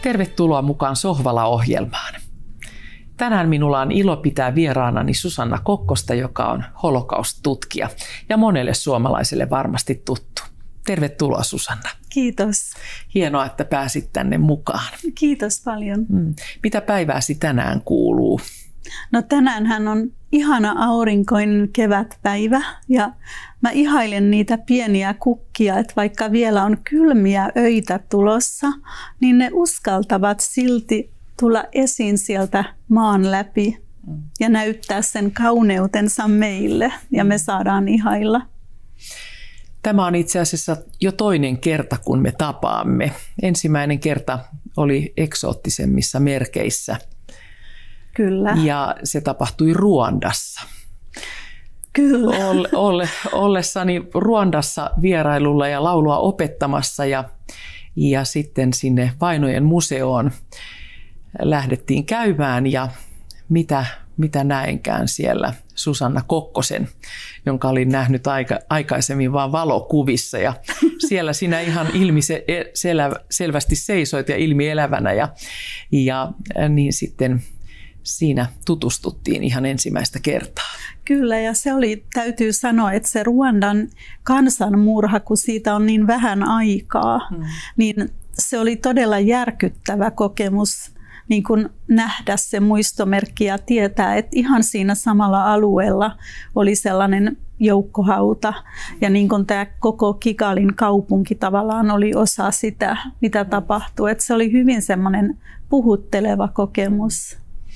Tervetuloa mukaan Sohvala-ohjelmaan. Tänään minulla on ilo pitää vieraanani Susanna Kokkosta, joka on holokaust-tutkija ja monelle suomalaiselle varmasti tuttu. Tervetuloa, Susanna. Kiitos. Hienoa, että pääsit tänne mukaan. Kiitos paljon. Mitä päivääsi tänään kuuluu? No tänäänhän on ihana aurinkoinen kevätpäivä ja mä ihailen niitä pieniä kukkia, että vaikka vielä on kylmiä öitä tulossa, niin ne uskaltavat silti tulla esiin sieltä maan läpi ja näyttää sen kauneutensa meille ja me saadaan ihailla. Tämä on itse asiassa jo toinen kerta, kun me tapaamme. Ensimmäinen kerta oli eksoottisemmissa merkeissä. Kyllä. Ja se tapahtui Ruandassa. Kyllä. Ollessani Ruandassa vierailulla ja laulua opettamassa ja sitten sinne Vainojen museoon lähdettiin käymään ja mitä näenkään siellä Susanna Kokkosen, jonka olin nähnyt aikaisemmin vain valokuvissa ja siellä sinä ihan selvästi seisoit ja ilmielävänä ja niin sitten siinä tutustuttiin ihan ensimmäistä kertaa. Kyllä, ja se oli, täytyy sanoa, että se Ruandan kansanmurha, kun siitä on niin vähän aikaa, niin se oli todella järkyttävä kokemus niin kuin nähdä se muistomerkki ja tietää, että ihan siinä samalla alueella oli sellainen joukkohauta. Ja niin kuin tämä koko Kigalin kaupunki tavallaan oli osa sitä, mitä tapahtui. Että se oli hyvin semmoinen puhutteleva kokemus.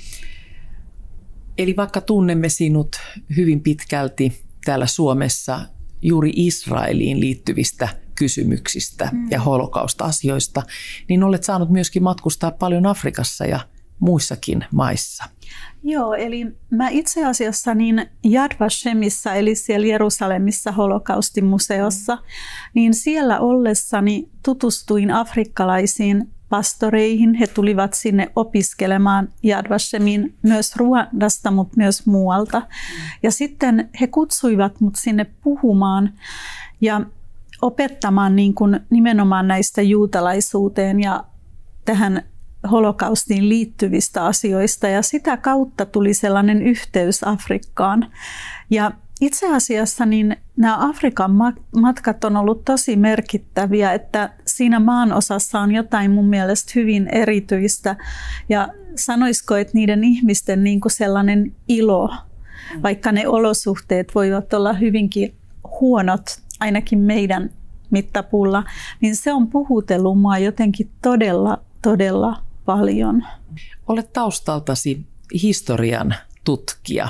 Eli vaikka tunnemme sinut hyvin pitkälti täällä Suomessa juuri Israeliin liittyvistä kysymyksistä ja holokausta-asioista, niin olet saanut myöskin matkustaa paljon Afrikassa ja muissakin maissa. Joo, eli mä itse asiassa niin Yad Vashemissa, eli siellä Jerusalemissa holokaustimuseossa, niin siellä ollessani tutustuin afrikkalaisiin pastoreihin. He tulivat sinne opiskelemaan Yad Vashemiin myös Ruandasta, mutta myös muualta. Ja sitten he kutsuivat mut sinne puhumaan ja opettamaan niin kuin nimenomaan näistä juutalaisuuteen ja tähän holokaustiin liittyvistä asioista. Ja sitä kautta tuli sellainen yhteys Afrikkaan. Ja itse asiassa niin nämä Afrikan matkat on ollut tosi merkittäviä, että siinä maanosassa on jotain mun mielestä hyvin erityistä. Ja sanoisiko, että niiden ihmisten niin kuin sellainen ilo, vaikka ne olosuhteet voivat olla hyvinkin huonot, ainakin meidän mittapuulla, niin se on puhutellut mua jotenkin todella paljon. Olet taustaltasi historian tutkija.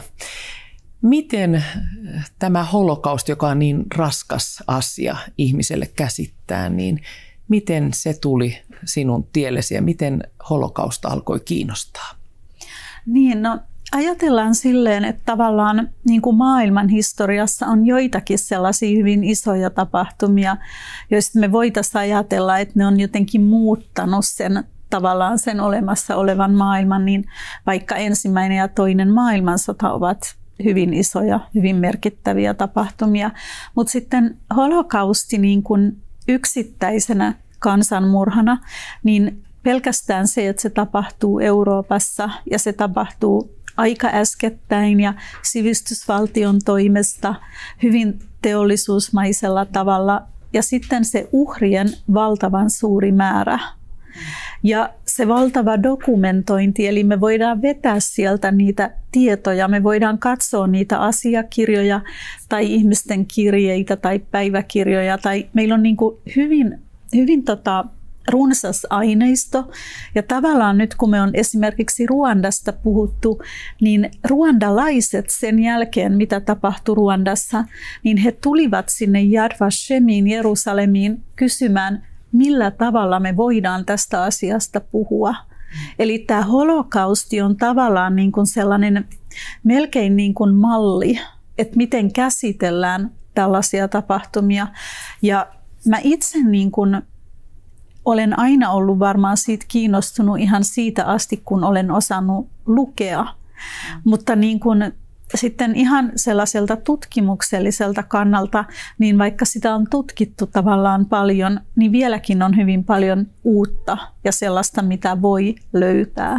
Miten tämä holokaust, joka on niin raskas asia ihmiselle käsittää, niin miten se tuli sinun tiellesi ja miten holokausta alkoi kiinnostaa? Niin, no ajatellaan silleen, että tavallaan niin kuin maailman historiassa on joitakin sellaisia hyvin isoja tapahtumia, joista me voitaisiin ajatella, että ne on jotenkin muuttanut tavallaan sen olemassa olevan maailman, niin vaikka ensimmäinen ja toinen maailmansota ovat hyvin isoja, hyvin merkittäviä tapahtumia. Mutta sitten holokausti niin kuin yksittäisenä kansanmurhana, niin pelkästään se, että se tapahtuu Euroopassa ja se tapahtuu aika äskettäin ja sivistysvaltion toimesta hyvin teollisuusmaisella tavalla ja sitten se uhrien valtavan suuri määrä. Ja se valtava dokumentointi, eli me voidaan vetää sieltä niitä tietoja, me voidaan katsoa niitä asiakirjoja tai ihmisten kirjeitä tai päiväkirjoja. Tai meillä on niin kuin hyvin runsas aineisto. Ja tavallaan nyt kun me on esimerkiksi Ruandasta puhuttu, niin ruandalaiset sen jälkeen, mitä tapahtui Ruandassa, niin he tulivat sinne Yad Vashemiin, Jerusalemiin kysymään, millä tavalla me voidaan tästä asiasta puhua. Eli tämä holokausti on tavallaan niin kuin sellainen melkein niin kuin malli, että miten käsitellään tällaisia tapahtumia. Ja mä itse niin kuin olen aina ollut varmaan siitä kiinnostunut ihan siitä asti, kun olen osannut lukea. Mutta niin kuin sitten ihan sellaiselta tutkimukselliselta kannalta, niin vaikka sitä on tutkittu tavallaan paljon, niin vieläkin on hyvin paljon uutta ja sellaista, mitä voi löytää.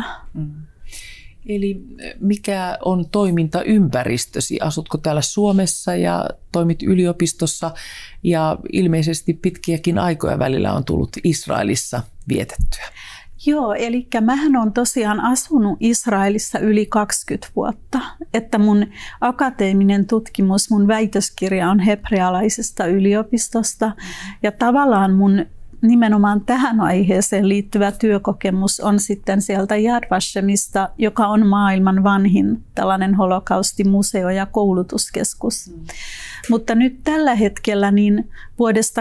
Eli mikä on toimintaympäristösi? Asutko täällä Suomessa ja toimit yliopistossa ja ilmeisesti pitkiäkin aikoja välillä on tullut Israelissa vietettyä? Joo, eli mähän olen tosiaan asunut Israelissa yli 20 vuotta. Että mun akateeminen tutkimus, mun väitöskirja on hebrealaisesta yliopistosta. Ja tavallaan mun nimenomaan tähän aiheeseen liittyvä työkokemus on sitten sieltä Yad Vashemista, joka on maailman vanhin tällainen holokaustimuseo ja koulutuskeskus. Mutta nyt tällä hetkellä niin vuodesta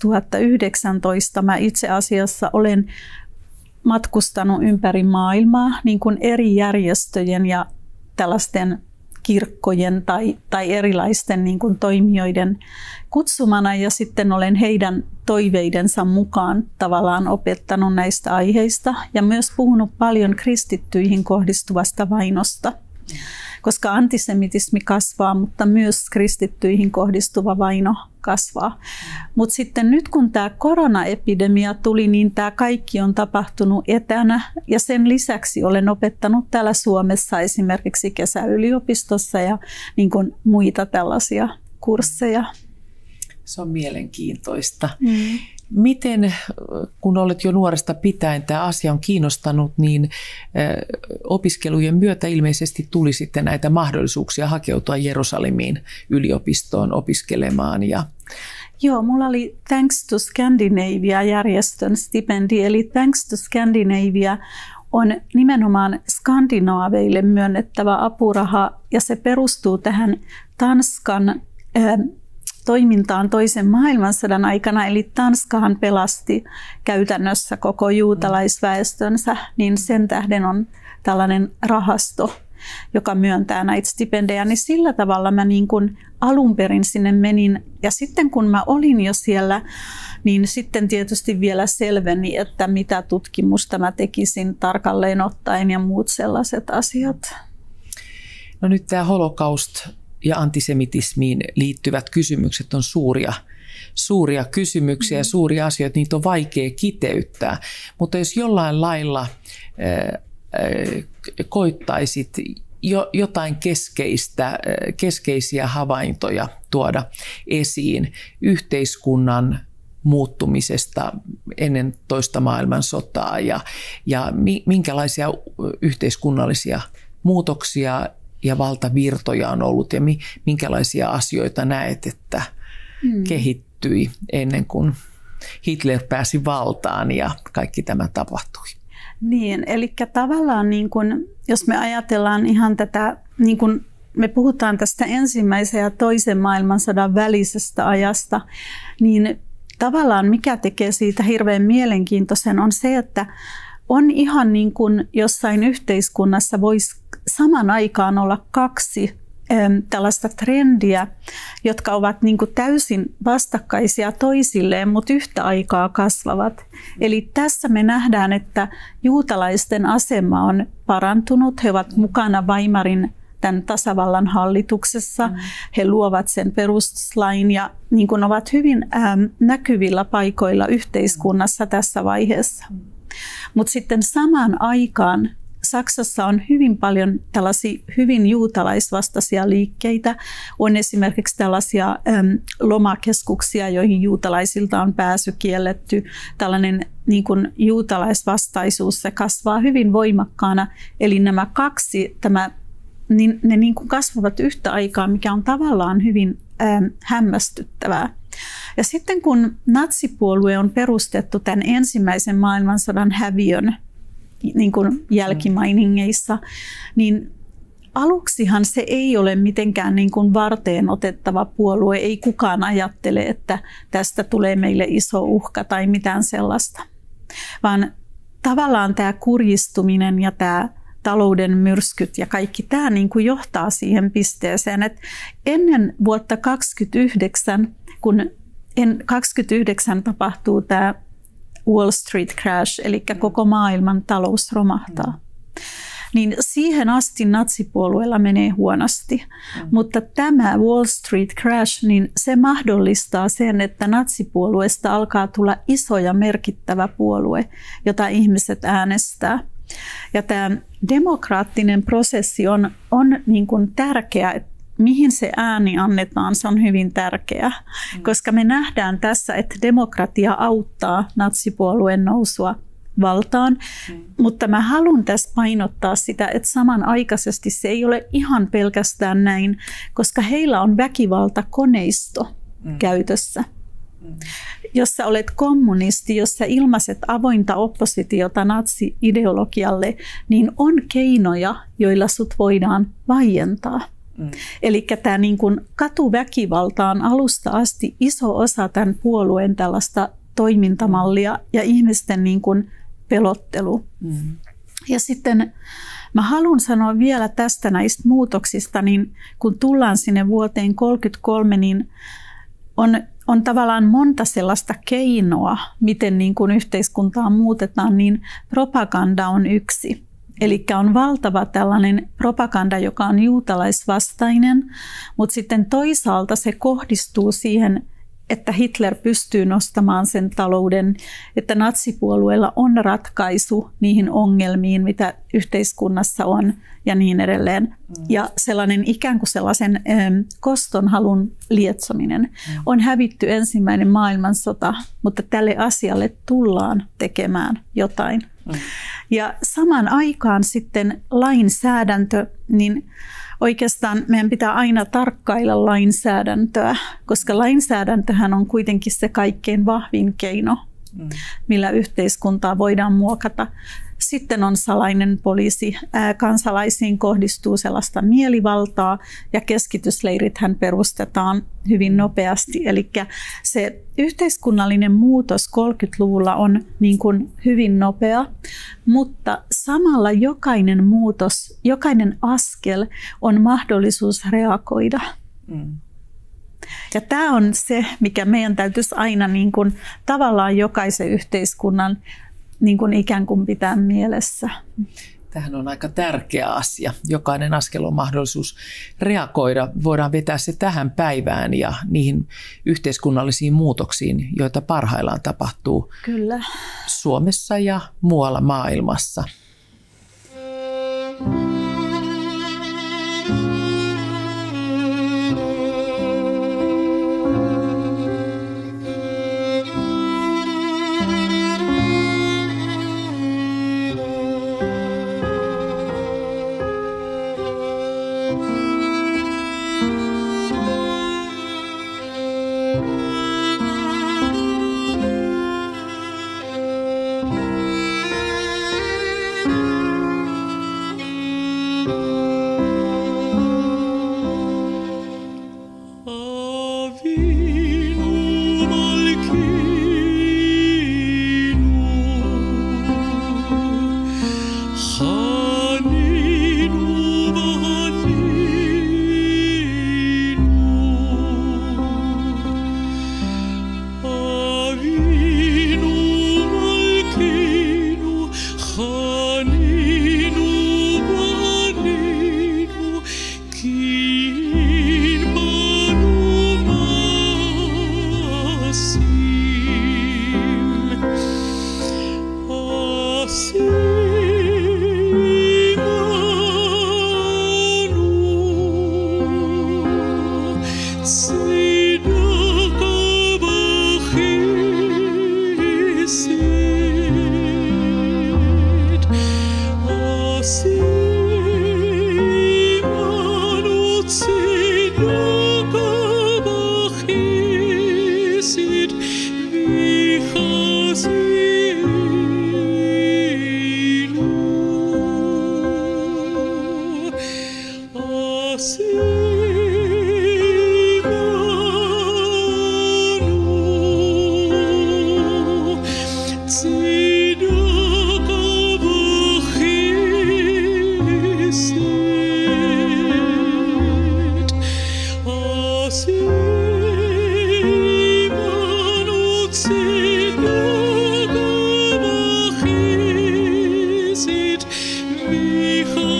2019 mä itse asiassa olen matkustanut ympäri maailmaa niin kuin eri järjestöjen ja tällaisten kirkkojen tai erilaisten niin kuin toimijoiden kutsumana, ja sitten olen heidän toiveidensa mukaan tavallaan opettanut näistä aiheista ja myös puhunut paljon kristittyihin kohdistuvasta vainosta, koska antisemitismi kasvaa, mutta myös kristittyihin kohdistuva vaino kasvaa. Mutta sitten nyt kun tämä koronaepidemia tuli, niin tämä kaikki on tapahtunut etänä, ja sen lisäksi olen opettanut täällä Suomessa esimerkiksi kesäyliopistossa ja niin kuin muita tällaisia kursseja. Se on mielenkiintoista. Miten, kun olet jo nuoresta pitäen, tämä asia on kiinnostanut, niin opiskelujen myötä ilmeisesti tuli sitten näitä mahdollisuuksia hakeutua Jerusalemiin yliopistoon opiskelemaan. Joo, mulla oli Thanks to Scandinavia-järjestön stipendi, eli Thanks to Scandinavia on nimenomaan skandinaaveille myönnettävä apuraha, ja se perustuu tähän Tanskan toimintaan toisen maailmansodan aikana, eli Tanskahan pelasti käytännössä koko juutalaisväestönsä, niin sen tähden on tällainen rahasto, joka myöntää näitä stipendejä, niin sillä tavalla mä niin kuin alun perin sinne menin, ja sitten kun mä olin jo siellä, niin sitten tietysti vielä selveni, että mitä tutkimusta mä tekisin tarkalleen ottaen ja muut sellaiset asiat. No nyt tämä holokaust ja antisemitismiin liittyvät kysymykset on suuria kysymyksiä ja suuria asioita, niitä on vaikea kiteyttää. Mutta jos jollain lailla koittaisit jotain keskeisiä havaintoja tuoda esiin yhteiskunnan muuttumisesta ennen toista maailmansotaa ja minkälaisia yhteiskunnallisia muutoksia ja valtavirtoja on ollut ja minkälaisia asioita näet, että kehittyi ennen kuin Hitler pääsi valtaan ja kaikki tämä tapahtui. Niin, eli tavallaan niin kun, jos me ajatellaan ihan tätä, niin kun me puhutaan tästä ensimmäisen ja toisen maailmansodan välisestä ajasta, niin tavallaan mikä tekee siitä hirveän mielenkiintoisen on se, että on ihan niin kuin jossain yhteiskunnassa voisi saman aikaan olla kaksi tällaista trendiä, jotka ovat niin kuin täysin vastakkaisia toisilleen, mutta yhtä aikaa kasvavat. Eli tässä me nähdään, että juutalaisten asema on parantunut. He ovat mukana Weimarin tämän tasavallan hallituksessa. He luovat sen perustuslain ja niin kuin ovat hyvin näkyvillä paikoilla yhteiskunnassa tässä vaiheessa. Mutta sitten samaan aikaan Saksassa on hyvin paljon tällaisia hyvin juutalaisvastaisia liikkeitä. On esimerkiksi tällaisia lomakeskuksia, joihin juutalaisilta on pääsy kielletty. Tällainen niin kuin juutalaisvastaisuus, se kasvaa hyvin voimakkaana. Eli nämä kaksi, ne niin kuin kasvavat yhtä aikaa, mikä on tavallaan hyvin hämmästyttävää. Ja sitten kun natsipuolue on perustettu tämän ensimmäisen maailmansodan häviön niin kuin jälkimainingeissa, niin aluksihan se ei ole mitenkään niin kuin varteen otettava puolue. Ei kukaan ajattele, että tästä tulee meille iso uhka tai mitään sellaista. Vaan tavallaan tämä kurjistuminen ja tämä talouden myrskyt ja kaikki tämä niin kuin johtaa siihen pisteeseen, että ennen vuotta 1929, kun 1929 tapahtuu tämä Wall Street crash, eli koko maailman talous romahtaa. niin siihen asti natsipuolueella menee huonosti. Mutta tämä Wall Street Crash, niin se mahdollistaa sen, että natsipuolueesta alkaa tulla iso ja merkittävä puolue, jota ihmiset äänestää. Ja tämä demokraattinen prosessi on niin kuin tärkeä, että mihin se ääni annetaan, se on hyvin tärkeää, koska me nähdään tässä, että demokratia auttaa natsipuolueen nousua valtaan, mutta mä haluan tässä painottaa sitä, että samanaikaisesti se ei ole ihan pelkästään näin, koska heillä on väkivaltakoneisto käytössä. Jos sä olet kommunisti, jos sä ilmaiset avointa oppositiota natsi-ideologialle, niin on keinoja, joilla sut voidaan vaientaa. Eli tämä niin kuin katuväkivalta on alusta asti iso osa tämän puolueen tällaista toimintamallia ja ihmisten niin kuin pelottelu. Ja sitten mä haluan sanoa vielä tästä näistä muutoksista, niin kun tullaan sinne vuoteen 1933, niin on tavallaan monta sellaista keinoa, miten niin kuin yhteiskuntaa muutetaan, niin propaganda on yksi. Eli on valtava tällainen propaganda, joka on juutalaisvastainen, mutta sitten toisaalta se kohdistuu siihen, että Hitler pystyy nostamaan sen talouden, että natsipuolueella on ratkaisu niihin ongelmiin, mitä yhteiskunnassa on ja niin edelleen. Ja sellainen ikään kuin sellaisen kostonhalun lietsominen. On hävitty ensimmäinen maailmansota, mutta tälle asialle tullaan tekemään jotain. Ja samaan aikaan sitten lainsäädäntö, niin oikeastaan meidän pitää aina tarkkailla lainsäädäntöä, koska lainsäädäntöhän on kuitenkin se kaikkein vahvin keino, millä yhteiskuntaa voidaan muokata. Sitten on salainen poliisi, kansalaisiin kohdistuu sellaista mielivaltaa ja keskitysleirithän perustetaan hyvin nopeasti. Eli se yhteiskunnallinen muutos 30-luvulla on niin kuin hyvin nopea, mutta samalla jokainen muutos, jokainen askel on mahdollisuus reagoida. Ja tämä on se, mikä meidän täytyisi aina niin kuin tavallaan jokaisen yhteiskunnan niin kuin ikään kuin pitää mielessä. Tämähän on aika tärkeä asia. Jokainen askel on mahdollisuus reagoida. Voidaan vetää se tähän päivään ja niihin yhteiskunnallisiin muutoksiin, joita parhaillaan tapahtuu Kyllä. Suomessa ja muualla maailmassa. Vicha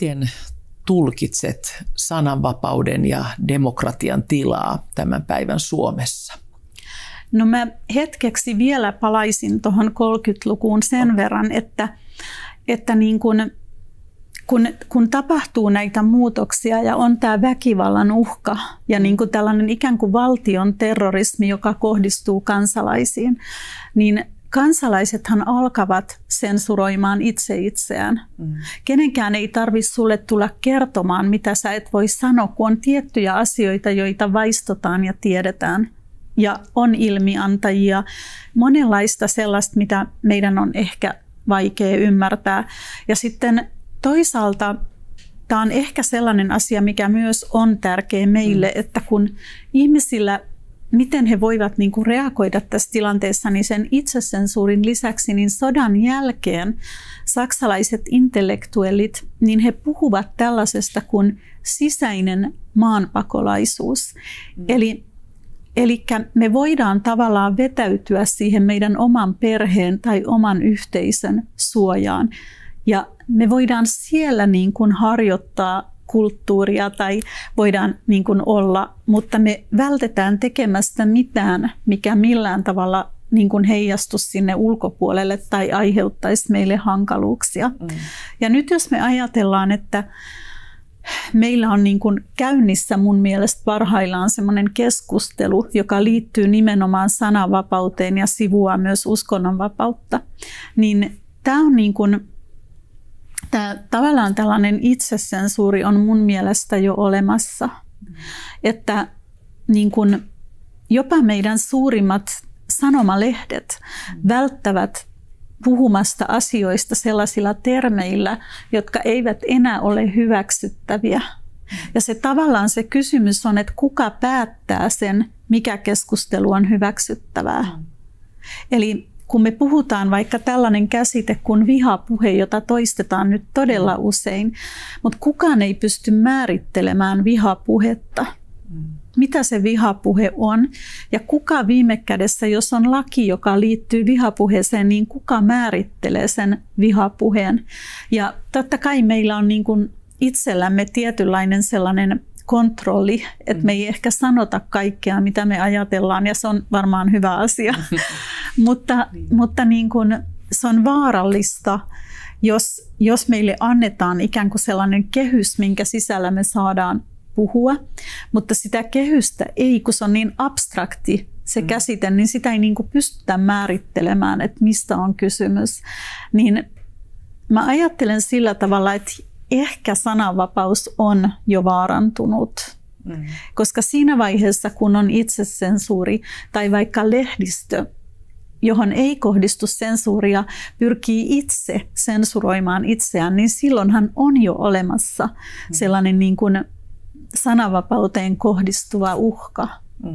miten tulkitset sananvapauden ja demokratian tilaa tämän päivän Suomessa? No mä hetkeksi vielä palaisin tuohon 30-lukuun sen verran, että niin kun tapahtuu näitä muutoksia ja on tämä väkivallan uhka ja niin kuin tällainen ikään kuin valtion terrorismi, joka kohdistuu kansalaisiin, niin kansalaisethan alkavat sensuroimaan itse itseään. Kenenkään ei tarvitse sulle tulla kertomaan, mitä sä et voi sanoa, kun on tiettyjä asioita, joita vaistotaan ja tiedetään. Ja on ilmiantajia, monenlaista sellaista, mitä meidän on ehkä vaikea ymmärtää. Ja sitten toisaalta tämä on ehkä sellainen asia, mikä myös on tärkeä meille, että kun ihmisillä, miten he voivat niin kuin reagoida tässä tilanteessa, niin sen itsesensuurin lisäksi, niin sodan jälkeen saksalaiset intellektuellit, niin he puhuvat tällaisesta kuin sisäinen maanpakolaisuus. Eli me voidaan tavallaan vetäytyä siihen meidän oman perheen tai oman yhteisön suojaan. Ja me voidaan siellä niin kuin harjoittaa kulttuuria tai voidaan niin kuin olla, mutta me vältetään tekemästä mitään, mikä millään tavalla niin kuin heijastuisi sinne ulkopuolelle tai aiheuttaisi meille hankaluuksia. Ja nyt jos me ajatellaan, että meillä on niin kuin käynnissä mun mielestä parhaillaan semmoinen keskustelu, joka liittyy nimenomaan sananvapauteen ja sivuaa myös uskonnonvapautta, niin tämä on niin kuin tavallaan tällainen itsesensuuri on mun mielestä jo olemassa, että niin kuin jopa meidän suurimmat sanomalehdet välttävät puhumasta asioista sellaisilla termeillä, jotka eivät enää ole hyväksyttäviä. Ja se tavallaan se kysymys on, että kuka päättää sen, mikä keskustelu on hyväksyttävää. Eli kun me puhutaan vaikka tällainen käsite kuin vihapuhe, jota toistetaan nyt todella usein, mutta kukaan ei pysty määrittelemään vihapuhetta. Mitä se vihapuhe on ja kuka viime kädessä, jos on laki, joka liittyy vihapuheeseen, niin kuka määrittelee sen vihapuheen. Ja totta kai meillä on niin kuin itsellämme tietynlainen sellainen kontrolli, että me ei ehkä sanota kaikkea, mitä me ajatellaan, ja se on varmaan hyvä asia. mutta niin kuin se on vaarallista, jos meille annetaan ikään kuin sellainen kehys, minkä sisällä me saadaan puhua, mutta sitä kehystä ei, kun se on niin abstrakti se käsite, niin sitä ei niin kuin pystytä määrittelemään, että mistä on kysymys. Niin mä ajattelen sillä tavalla, että ehkä sananvapaus on jo vaarantunut, koska siinä vaiheessa, kun on itsesensuuri tai vaikka lehdistö, johon ei kohdistu sensuuria, pyrkii itse sensuroimaan itseään, niin silloinhan on jo olemassa sellainen niin kuin sananvapauteen kohdistuva uhka.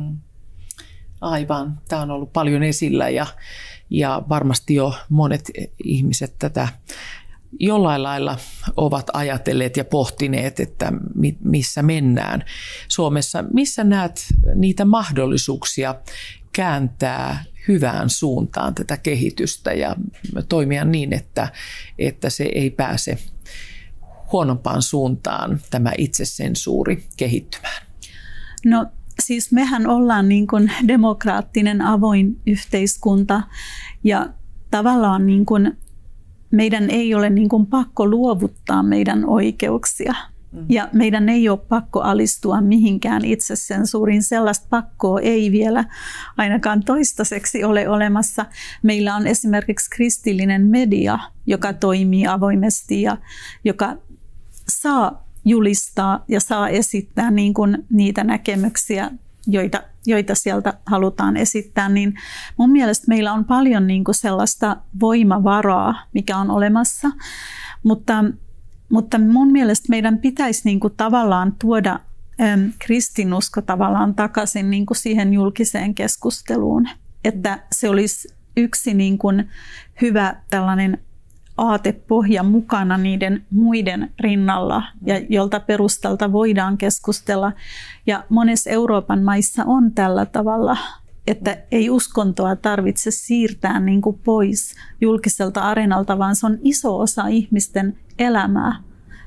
Aivan. Tämä on ollut paljon esillä ja varmasti jo monet ihmiset tätä jollain lailla ovat ajatelleet ja pohtineet, että missä mennään Suomessa. Missä näet niitä mahdollisuuksia kääntää hyvään suuntaan tätä kehitystä ja toimia niin, että se ei pääse huonompaan suuntaan tämä itsesensuuri kehittymään? No siis mehän ollaan niin kuin demokraattinen avoin yhteiskunta ja tavallaan niin kuin meidän ei ole niin kuin pakko luovuttaa meidän oikeuksia. Ja meidän ei ole pakko alistua mihinkään itsesensuuriin. Sellaista pakkoa ei vielä ainakaan toistaiseksi ole olemassa. Meillä on esimerkiksi kristillinen media, joka toimii avoimesti ja joka saa julistaa ja saa esittää niin kuin niitä näkemyksiä, joita sieltä halutaan esittää. Niin mun mielestä meillä on paljon niin kuin sellaista voimavaraa, mikä on olemassa, mutta mun mielestä meidän pitäisi niin kuin tavallaan tuoda kristinusko tavallaan takaisin niin kuin siihen julkiseen keskusteluun. Että se olisi yksi niin kuin hyvä tällainen aatepohja mukana niiden muiden rinnalla, ja jolta perustalta voidaan keskustella. Ja monessa Euroopan maissa on tällä tavalla, että ei uskontoa tarvitse siirtää niin kuin pois julkiselta areenalta, vaan se on iso osa ihmisten elämää.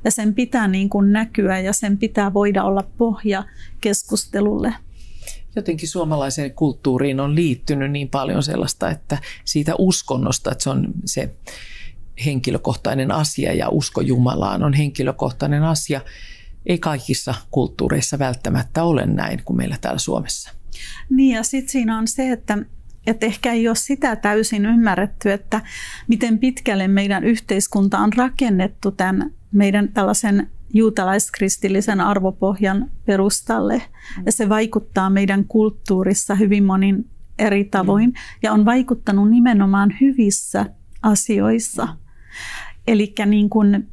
Ja sen pitää niin kuin näkyä ja sen pitää voida olla pohja keskustelulle. Jotenkin suomalaiseen kulttuuriin on liittynyt niin paljon sellaista, että siitä uskonnosta, että se on se henkilökohtainen asia ja usko Jumalaan on henkilökohtainen asia. Ei kaikissa kulttuureissa välttämättä ole näin kuin meillä täällä Suomessa. Niin ja sitten siinä on se, että ehkä ei ole sitä täysin ymmärretty, että miten pitkälle meidän yhteiskunta on rakennettu tämän meidän tällaisen juutalaiskristillisen arvopohjan perustalle. Ja se vaikuttaa meidän kulttuurissa hyvin monin eri tavoin ja on vaikuttanut nimenomaan hyvissä asioissa. Eli niin kuin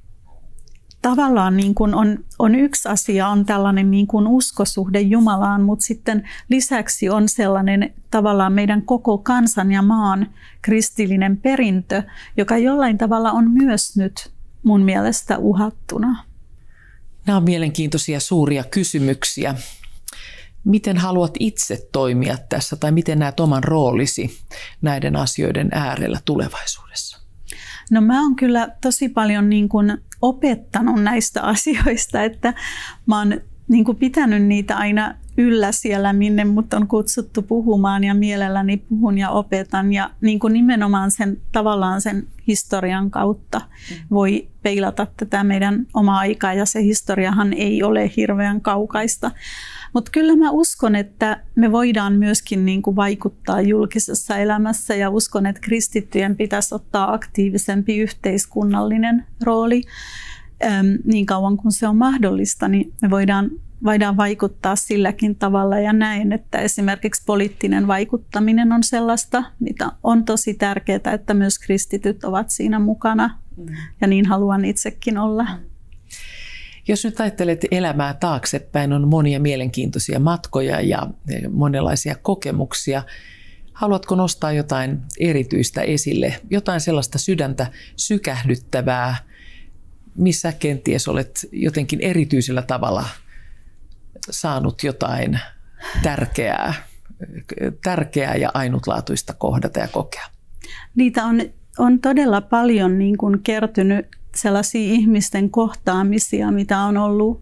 tavallaan niin kuin on yksi asia, on tällainen niin kuin uskosuhde Jumalaan, mutta sitten lisäksi on sellainen tavallaan meidän koko kansan ja maan kristillinen perintö, joka jollain tavalla on myös nyt mun mielestä uhattuna. Nämä on mielenkiintoisia suuria kysymyksiä. Miten haluat itse toimia tässä tai miten näet oman roolisi näiden asioiden äärellä tulevaisuudessa? No mä oon kyllä tosi paljon niin kuin opettanut näistä asioista, että mä oon niin kuin pitänyt niitä aina yllä siellä, minne mut on kutsuttu puhumaan ja mielelläni puhun ja opetan ja niin kuin nimenomaan tavallaan sen historian kautta voi peilata tätä meidän omaa aikaa ja se historiahan ei ole hirveän kaukaista. Mutta kyllä mä uskon, että me voidaan myöskin niin kuin vaikuttaa julkisessa elämässä ja uskon, että kristittyjen pitäisi ottaa aktiivisempi yhteiskunnallinen rooli. Niin kauan kuin se on mahdollista, niin me voidaan vaikuttaa silläkin tavalla ja näin, että esimerkiksi poliittinen vaikuttaminen on sellaista, mitä on tosi tärkeää, että myös kristityt ovat siinä mukana ja niin haluan itsekin olla. Jos nyt ajattelet elämää taaksepäin, on monia mielenkiintoisia matkoja ja monenlaisia kokemuksia. Haluatko nostaa jotain erityistä esille, jotain sellaista sydäntä sykähdyttävää, missä kenties olet jotenkin erityisellä tavalla saanut jotain tärkeää ja ainutlaatuista kohdata ja kokea? Niitä on todella paljon niin kuin kertynyt sellaisia ihmisten kohtaamisia, mitä on ollut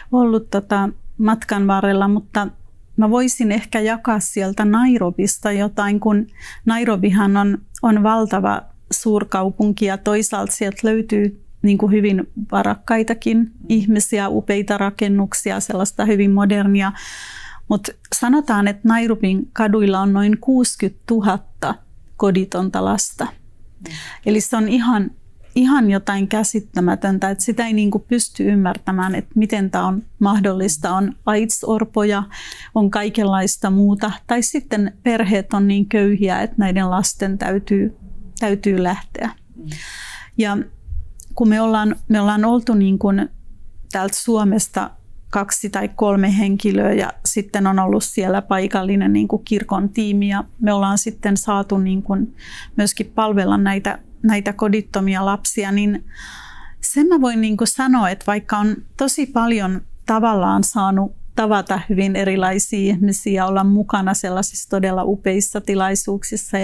matkan varrella, mutta mä voisin ehkä jakaa sieltä Nairobista jotain, kun Nairobihan on valtava suurkaupunki ja toisaalta sieltä löytyy niin kuin hyvin varakkaitakin ihmisiä, upeita rakennuksia, sellaista hyvin modernia. Mutta sanotaan, että Nairobin kaduilla on noin 60 000 koditonta lasta. Eli se on ihan jotain käsittämätöntä, että sitä ei niin kuin pysty ymmärtämään, että miten tämä on mahdollista. On AIDS-orpoja, on kaikenlaista muuta. Tai sitten perheet on niin köyhiä, että näiden lasten täytyy lähteä. Ja kun me ollaan oltu niin kuin täältä Suomesta 2 tai 3 henkilöä ja sitten on ollut siellä paikallinen niin kuin kirkon tiimi ja me ollaan sitten saatu niin kuin myöskin palvella näitä kodittomia lapsia, niin sen mä voin niin kuin sanoa, että vaikka on tosi paljon tavallaan saanut tavata hyvin erilaisia ihmisiä, olla mukana sellaisissa todella upeissa tilaisuuksissa,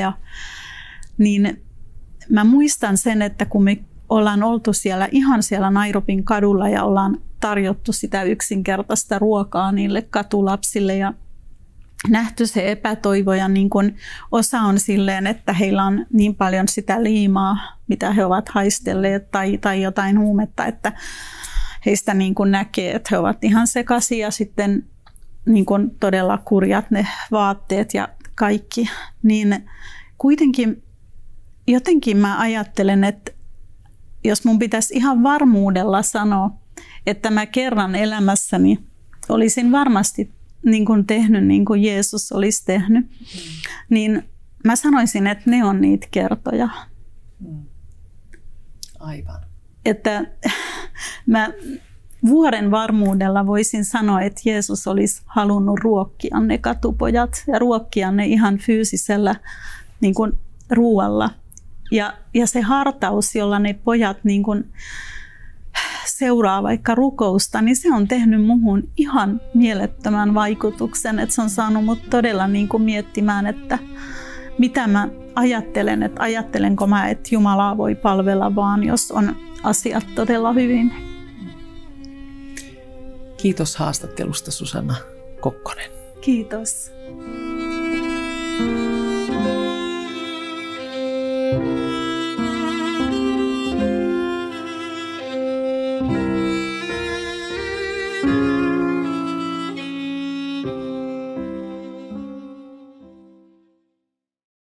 niin mä muistan sen, että kun me ollaan oltu ihan siellä Nairobin kadulla ja ollaan tarjottu sitä yksinkertaista ruokaa niille katulapsille ja nähty se epätoivo ja niin kun osa on silleen, että heillä on niin paljon sitä liimaa, mitä he ovat haistelleet tai jotain huumetta, että heistä niin kun näkee, että he ovat ihan sekaisin ja sitten niin kun todella kurjat ne vaatteet ja kaikki. Niin kuitenkin jotenkin mä ajattelen, että jos mun pitäisi ihan varmuudella sanoa, että mä kerran elämässäni olisin varmasti niin kuin tehnyt niin kuin Jeesus olisi tehnyt, niin mä sanoisin, että ne on niitä kertoja. Aivan. Että mä vuoden varmuudella voisin sanoa, että Jeesus olisi halunnut ruokkia ne katupojat ja ruokkia ne ihan fyysisellä niin kuin ruualla. Ja se hartaus, jolla ne pojat niin kuin seuraa vaikka rukousta, niin se on tehnyt muhun ihan mielettömän vaikutuksen. Että se on saanut mut todella niin kuin miettimään, että mitä mä ajattelen, että ajattelenko mä, että Jumalaa voi palvella vaan, jos on asiat todella hyvin. Kiitos haastattelusta, Susanna Kokkonen. Kiitos. Thank you.